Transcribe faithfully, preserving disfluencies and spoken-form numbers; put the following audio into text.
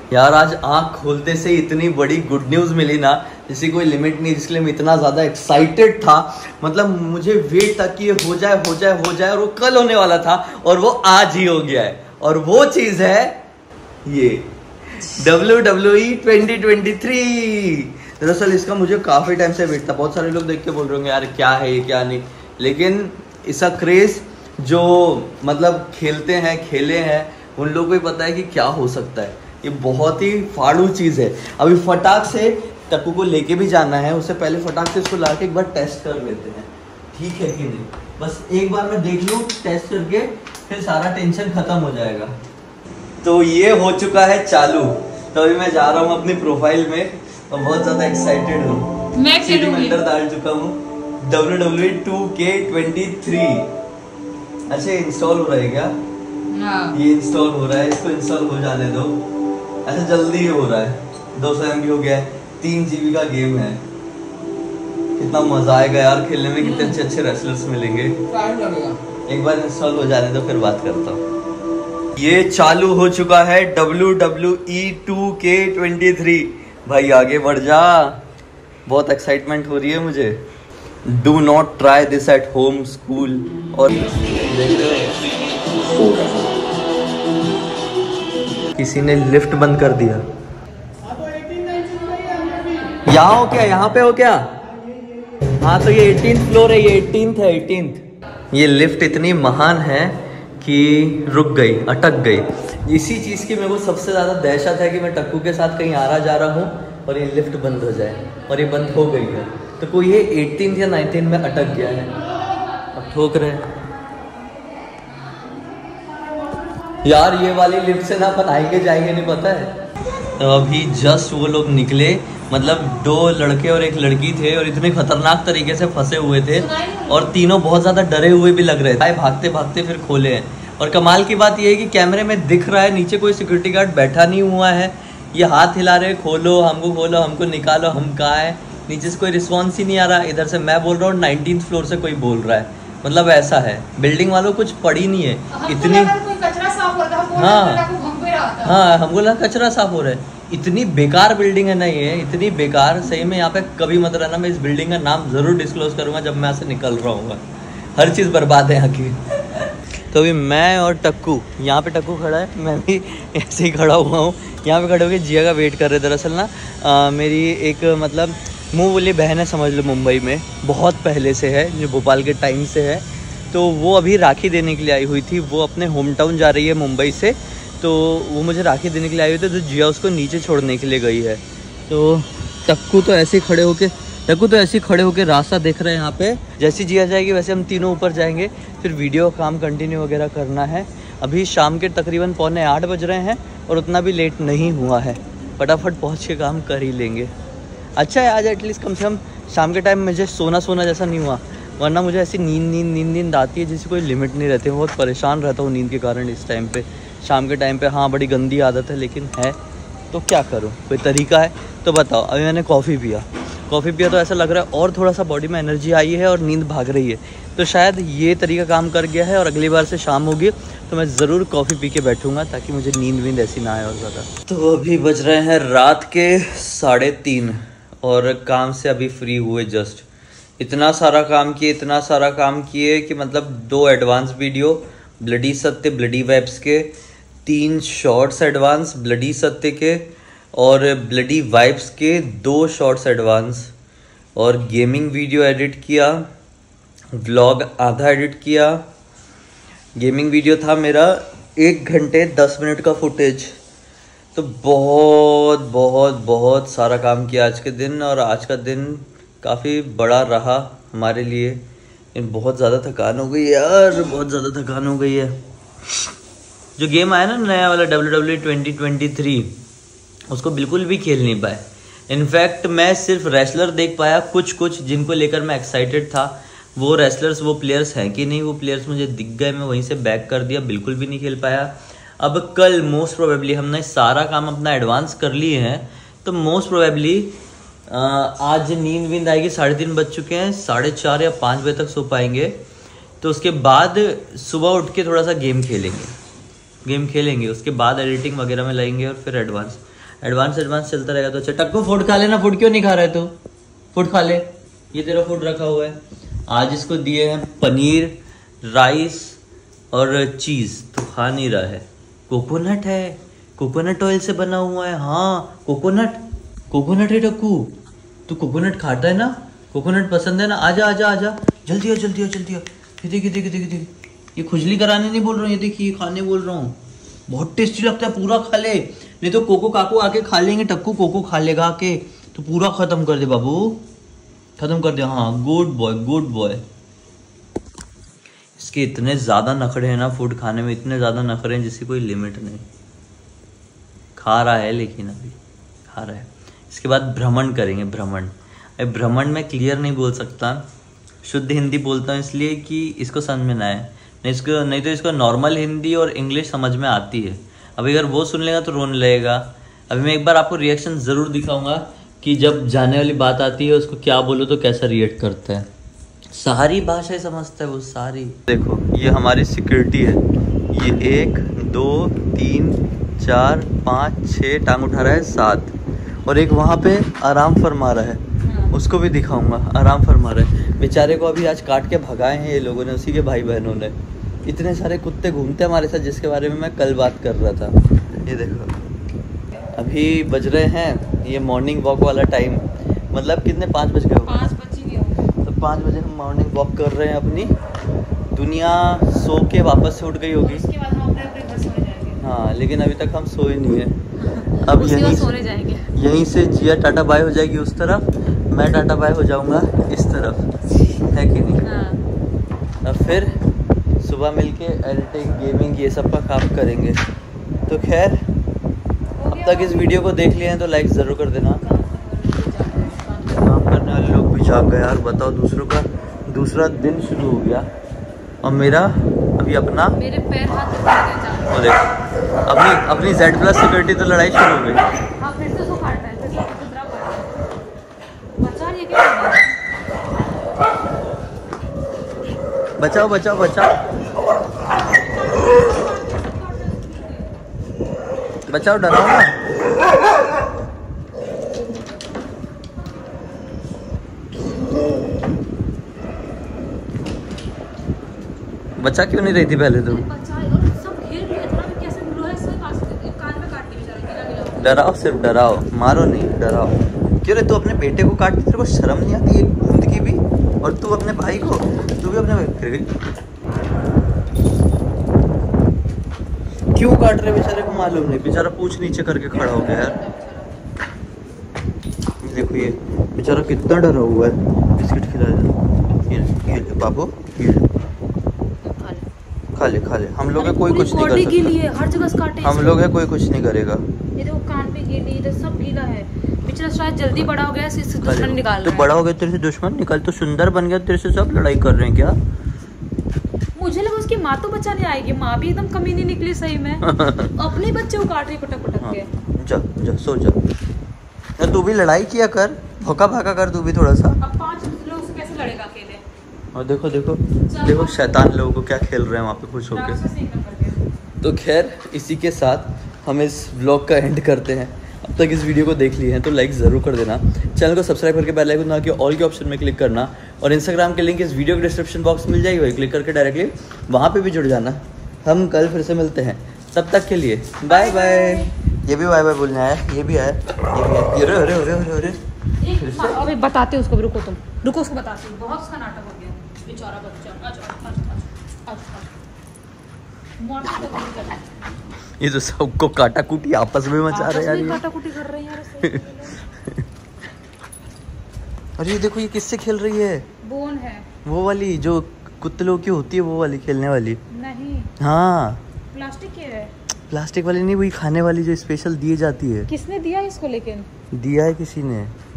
यार आज आंख खोलते से इतनी बड़ी गुड न्यूज़ मिली ना, जिसकी कोई लिमिट नहीं, इसलिए मैं इतना ज़्यादा एक्साइटेड था। मतलब मुझे वेट था कि ये हो जाए हो जाए हो जाए, और वो कल होने वाला था और वो आज ही हो गया है। और वो चीज़ है ये W W E twenty twenty three. दरअसल इसका मुझे काफ़ी टाइम से वेट था। बहुत सारे लोग देख के बोल रहे होंगे यार क्या है ये क्या नहीं, लेकिन इसका क्रेज़ जो मतलब खेलते हैं खेले हैं उन लोगों को ही पता है कि क्या हो सकता है। ये बहुत ही फाड़ू चीज़ है। अभी फटाक से टक्कू को लेके भी जाना है, उससे पहले फटाक से इसको ला के एक बार टेस्ट कर लेते हैं, ठीक है कि नहीं। बस एक बार मैं देख लूँ टेस्ट करके, फिर सारा टेंशन खत्म हो जाएगा। तो ये हो चुका है चालू। तो अभी मैं जा रहा हूँ अपनी प्रोफाइल में और बहुत ज़्यादा एक्साइटेड हूँ। मैं अंदर डाल चुका हूँ W W E two K twenty three. अच्छा इंस्टॉल हो रहा है क्या? हाँ। ये इंस्टॉल हो रहा है, इसको इंस्टॉल हो जाने दो। अच्छा जल्दी हो रहा है, दो सौ एम बी हो गया है, तीन जी बी का गेम है। कितना मजा आएगा यार खेलने में, कितने अच्छे अच्छे रेसलर्स मिलेंगे। एक बार इंस्टॉल हो जाने दो फिर बात करता हूँ। ये चालू हो चुका है W W E two K twenty three. भाई आगे बढ़ जा, बहुत एक्साइटमेंट हो रही है मुझे। Do not try this at home school. और किसी ने लिफ्ट बंद कर दिया। यहाँ हो क्या? यहाँ पे हो क्या? हाँ तो ये एटीन्थ फ्लोर है, ये एटीन्थ है, एटीन्थ। ये लिफ्ट इतनी महान है कि रुक गई, अटक गई। इसी चीज़ की मेरे को सबसे ज़्यादा दहशत है कि मैं टक्कू के साथ कहीं आ रहा जा रहा हूँ और ये लिफ्ट बंद हो जाए, और ये बंद हो गई है। तो कोई ये एटीन्थ या नाइनटीन में अटक गया है, अब ठोक रहे हैं। यार ये वाली लिफ्ट से ना अपन आएंगे जाएंगे नहीं पता है। तो अभी जस्ट वो लोग निकले, मतलब दो लड़के और एक लड़की थे और इतने खतरनाक तरीके से फंसे हुए थे और तीनों बहुत ज़्यादा डरे हुए भी लग रहे थे। भागते भागते फिर खोले हैं। और कमाल की बात ये है कि कैमरे में दिख रहा है नीचे कोई सिक्योरिटी गार्ड बैठा नहीं हुआ है। ये हाथ हिला रहे, खोलो हमको, खोलो हमको, निकालो, हम कहाँ है। नीचे से कोई रिस्पॉन्स ही नहीं आ रहा। इधर से मैं बोल रहा हूँ, नाइनटीन्थ फ्लोर से कोई बोल रहा है। मतलब ऐसा है, बिल्डिंग वालों कुछ पड़ी नहीं है इतनी। हाँ हाँ हमको लगा कचरा साफ हो रहा है। इतनी बेकार बिल्डिंग है ना ये, इतनी बेकार। सही में यहाँ पे कभी मत रहना। मैं इस बिल्डिंग का नाम ज़रूर डिस्क्लोज करूँगा जब मैं यहाँ से निकल रहा हूँ। हर चीज़ बर्बाद है यहाँ की। तो अभी मैं और टक्कू, यहाँ पे टक्कू खड़ा है, मैं भी ऐसे ही खड़ा हुआ हूँ। यहाँ पे खड़े होकर जिया का वेट कर रहे। दरअसल ना आ, मेरी एक मतलब मुँह बोली बहन है समझ लो, मुंबई में बहुत पहले से है, जो भोपाल के टाइम से है। तो वो अभी राखी देने के लिए आई हुई थी। वो अपने होम टाउन जा रही है मुंबई से, तो वो मुझे राखी देने के लिए आई हुई थी। तो जिया उसको नीचे छोड़ने के लिए गई है। तो टक्कू तो ऐसे ही खड़े होके टक्कू तो ऐसे ही खड़े होके रास्ता देख रहे हैं यहाँ पे। जैसी जिया जाएगी वैसे हम तीनों ऊपर जाएंगे, फिर वीडियो का काम कंटिन्यू वगैरह करना है। अभी शाम के तकरीबन पौने आठ बज रहे हैं और उतना भी लेट नहीं हुआ है। फटाफट पहुँच के काम कर ही लेंगे। अच्छा है आज एटलीस्ट कम से कम शाम के टाइम मुझे सोना सोना जैसा नहीं हुआ, वरना मुझे ऐसी नींद नींद नींद नींद आती है जिसकी कोई लिमिट नहीं रहती। मैं बहुत परेशान रहता हूँ नींद के कारण इस टाइम पे, शाम के टाइम पे। हाँ बड़ी गंदी आदत है लेकिन है, तो क्या करूँ, कोई तरीका है तो बताओ। अभी मैंने कॉफ़ी पिया कॉफ़ी पिया तो ऐसा लग रहा है और थोड़ा सा बॉडी में एनर्जी आई है और नींद भाग रही है। तो शायद ये तरीका काम कर गया है और अगली बार से शाम होगी तो मैं ज़रूर कॉफ़ी पी के बैठूँगा ताकि मुझे नींद वींद ऐसी ना आए और ज़्यादा। तो अभी बज रहे हैं रात के साढ़े तीन और काम से अभी फ्री हुए जस्ट। इतना सारा काम किए इतना सारा काम किए कि मतलब दो advance video bloody Satya bloody vibes के, तीन शॉर्ट्स एडवांस ब्लडी सत्य के और ब्लडी वाइब्स के दो शॉर्ट्स एडवांस, और गेमिंग वीडियो एडिट किया, व्लॉग आधा एडिट किया। गेमिंग वीडियो था मेरा एक घंटे दस मिनट का फुटेज। तो बहुत बहुत बहुत सारा काम किया आज के दिन, और आज का दिन काफ़ी बड़ा रहा हमारे लिए। बहुत ज़्यादा थकान हो गई यार, बहुत ज़्यादा थकान हो गई है। जो गेम आया ना नया वाला W W E twenty twenty three, उसको बिल्कुल भी खेल नहीं पाए। इनफैक्ट मैं सिर्फ रेसलर देख पाया कुछ कुछ जिनको लेकर मैं एक्साइटेड था। वो रेसलर्स वो प्लेयर्स हैं कि नहीं, वो प्लेयर्स मुझे दिख गए, मैं वहीं से बैक कर दिया, बिल्कुल भी नहीं खेल पाया। अब कल मोस्ट प्रोबेबली हमने सारा काम अपना एडवांस कर लिए हैं, तो मोस्ट प्रोबेबली आज नींद वींद आएगी। साढ़े तीन बज चुके हैं, साढ़े चार या पाँच बजे तक सो पाएंगे। तो उसके बाद सुबह उठ के थोड़ा सा गेम खेलेंगे गेम खेलेंगे उसके बाद एडिटिंग वगैरह में लगेंगे और फिर एडवांस। एडवांस एडवांस चलता रहेगा तो अच्छा। टक्को फूड खा लेना। फूड क्यों नहीं खा रहे तू? फूड खा ले, ये तेरा फूड रखा हुआ है। आज इसको दिए हैं पनीर, राइस और चीज, तो खा नहीं रहा है। कोकोनट है, कोकोनट ऑयल से बना हुआ है। हाँ कोकोनट, कोकोनट है टक्कू। तू कोकोनट खाता है ना, कोकोनट पसंद है ना। आजा आजा आजा, जल्दी आ जल्दी आ जल्दी आ। ये देखिए देखिए देखिए देखिए, ये खुजली कराने नहीं बोल रहा हूँ, ये देखिए खाने बोल रहा हूँ। बहुत टेस्टी लगता है, पूरा खा ले। नहीं तो कोको काकू आके खा लेंगे, टक्कू कोको खा लेगा आके, तो पूरा खत्म कर दे बाबू, खत्म कर दे। हाँ गुड बॉय गुड बॉय। इसके इतने ज़्यादा नखरे हैं ना फूड खाने में, इतने ज़्यादा नखरे हैं जिसकी कोई लिमिट नहीं। खा रहा है लेकिन अभी खा रहा है। इसके बाद भ्रमण करेंगे। भ्रमण, अरे भ्रमण में क्लियर नहीं बोल सकता, शुद्ध हिंदी बोलता हूँ इसलिए कि इसको समझ में ना आए। नहीं इसको, नहीं तो इसको नॉर्मल हिंदी और इंग्लिश समझ में आती है। अभी अगर वो सुन लेगा तो रोने लगेगा। अभी मैं एक बार आपको रिएक्शन ज़रूर दिखाऊंगा कि जब जाने वाली बात आती है उसको क्या बोलो तो कैसा रिएक्ट करता है। सारी भाषाएं समझता है वो, सारी। देखो ये हमारी सिक्योरिटी है, ये एक दो तीन चार पाँच छः टांग उठा रहा है, सात, और एक वहाँ पे आराम फरमा रहा है, उसको भी दिखाऊंगा। आराम फरमा रहा है बेचारे को, अभी आज काट के भगाए हैं ये लोगों ने, उसी के भाई बहनों ने। इतने सारे कुत्ते घूमते हैं हमारे साथ जिसके बारे में मैं कल बात कर रहा था। ये देखो अभी बज रहे हैं ये मॉर्निंग वॉक वाला टाइम, मतलब कितने पाँच बज गए हो? पाँच बज गए। तो पाँच बजे हम मॉर्निंग वॉक कर रहे हैं अपनी। दुनिया सो के वापस से उठ गई होगी, उसके बाद हम अपने अपने घर सोने जाएंगे। हाँ लेकिन अभी तक हम सोए नहीं है। अब यहीं सोने जाएंगे, यहीं से जिया टाटा बाय हो जाएगी उस तरफ, मैं टाटा बाय हो जाऊंगा इस तरफ, है कि नहीं? हाँ। अब फिर सुबह मिलके एडिटिंग गेमिंग ये सब का काम करेंगे। तो खैर अब तक इस वीडियो को देख लिए हैं तो लाइक ज़रूर कर देना। काम करने वाले लोग भी जाग गए यार, बताओ। दूसरों का दूसरा दिन शुरू हो गया और मेरा अभी अपना, मेरे पैर हाथ वो देखो अपनी अपनी जेड प्लस सिक्योरिटी तो लड़ाई शुरू हो गई। हाँ फिर से उसको काट रहा है, फिर से खुदरा कर रहा है। बचा रही है क्या? बचाओ बचाओ बचाओ बचाओ, डराओ ना। बचा क्यों नहीं रही थी पहले तुम? डराओ, सिर्फ डराओ, मारो नहीं, डराओ। क्यों रे तू अपने बेटे को काटती, तेरे को शर्म नहीं आती एक बूंद की भी? और तू अपने भाई को, तू भी अपने भाई क्यों काट रहे बेचारे को मालूम नहीं। बेचारा पूछ नीचे करके खड़ा हो गया यार। देखो ये बेचारा कितना डरा हुआ है। बिस्किट खिला दे, ये ले बाबू, ये खा ले खा ले। हम लोग है कोई कुछ नहीं कर सकता, हर जगह काटे। हम लोग है कोई कुछ नहीं करेगा। ये देखो कान पे गिरी, इधर सब गीला है। बेचारा शायद जल्दी बड़ा हो गया, इससे दुश्मन निकाल रहा है। तो बड़ा हो गया तेरे से दुश्मन निकल, तो सुंदर बन गया तेरे से, सब लड़ाई कर रहे हैं क्या? मुझे लगा उसकी माँ तो बचाने आएगी, माँ भी एकदम कमी नहीं निकली सही में। अपने बच्चे को काट रही पटक पटक के। जा जा सो जा, ना तू भी लड़ाई किया कर, भौका भाका कर तू भी थोड़ा सा। अब पांच लोग से कैसे लड़ेगा अकेले? और देखो देखो देखो शैतान लोगों को क्या खेल रहे हैं वहाँ पे खुश होकर। तो खैर इसी के साथ हम इस व्लॉग का एंड करते हैं। अब तक इस वीडियो को देख लिए हैं तो लाइक ज़रूर कर देना, चैनल को सब्सक्राइब करके बेल आइकन दबा के ऑल के ऑप्शन में क्लिक करना, और इंस्टाग्राम के लिंक इस वीडियो के डिस्क्रिप्शन बॉक्स में मिल जाएगी, वही क्लिक करके डायरेक्टली वहाँ पे भी जुड़ जाना। हम कल फिर से मिलते हैं, तब तक के लिए बाय बाय। ये भी बाय बाय बोलने आया, ये भी आया, ये भी आया। अरे अरे अरे अरे अरे बताते उसको, रुको तुम रुको, उसको बताते हैं। बहुत उसका नाटक हो गया बेचारा बच्चा। अच्छा अच्छा अच्छा ये तो सबको काटा कुटी आपस में मचा रहे हैं यार, काटा कुटी कर रहे हैं यार। अरे ये देखो ये किससे खेल रही है? बोन है वो वाली जो कुत्ते लोग की होती है, वो वाली खेलने वाली नहीं। हाँ प्लास्टिक की है। प्लास्टिक वाली नहीं, वही खाने वाली जो स्पेशल दी जाती है। किसने दिया इसको? लेकिन दिया है किसी ने।